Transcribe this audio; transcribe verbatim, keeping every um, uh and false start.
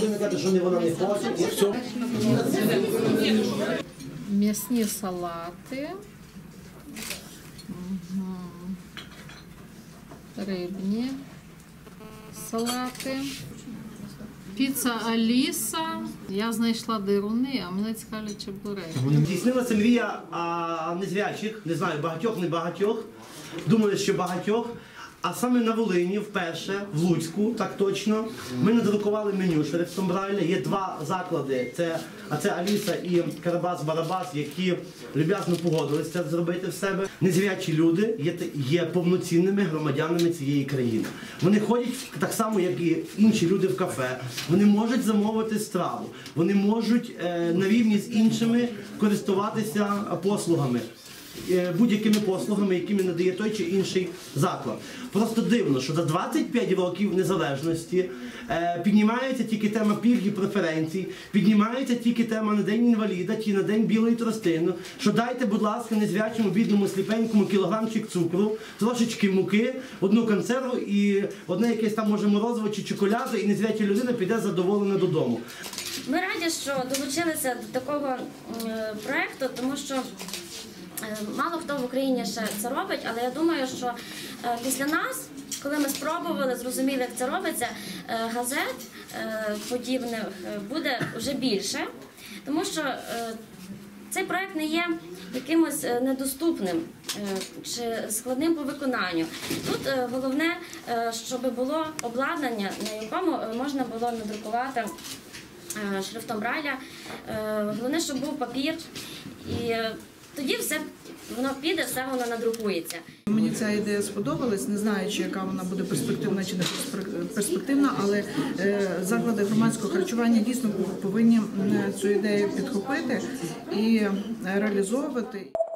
не казати, що вона не хоче. І все. М'ясні салати. Угу. Рибні салати. Піца Аліса. Я знайшла дируни, а мене цікавлять чебуреки. Здійснилася мрія а, незрячих, не знаю, багатьох, не багатьох. Думали, що багатьох. А саме на Волині вперше, в Луцьку, так точно, ми надрукували меню шрифтом Брайля. Є два заклади, це, а це Аліса і Карабас-Барабас, які люб'язно погодилися це зробити в себе. Незрячі люди є, є повноцінними громадянами цієї країни. Вони ходять так само, як і інші люди в кафе. Вони можуть замовити страву, вони можуть е, на рівні з іншими користуватися послугами. Будь-якими послугами, якими надає той чи інший заклад. Просто дивно, що за двадцять п'ять років незалежності е, піднімається тільки тема пільг і преференцій, піднімається тільки тема на День інваліда чи на День білої тростини, що дайте, будь ласка, незрячому, бідному, сліпенькому кілограмчик цукру, трошечки муки, одну консерву і одне якесь там, може, морозиво чи чоколяду, і незряча людина піде задоволена додому. Ми раді, що долучилися до такого е, проєкту, тому що мало хто в Україні ще це робить, але я думаю, що е, після нас, коли ми спробували, зрозуміли, як це робиться, е, газет е, подібних буде вже більше, тому що е, цей проєкт не є якимось недоступним е, чи складним по виконанню. Тут е, головне, е, щоб було обладнання, на якому можна було надрукувати е, шрифтом Брайля. Е, головне, щоб був папір. І тоді все воно піде, все воно надрукується. Мені ця ідея сподобалась, не знаю, чи яка вона буде перспективна чи не перспективна, але заклади громадського харчування дійсно повинні цю ідею підхопити і реалізовувати.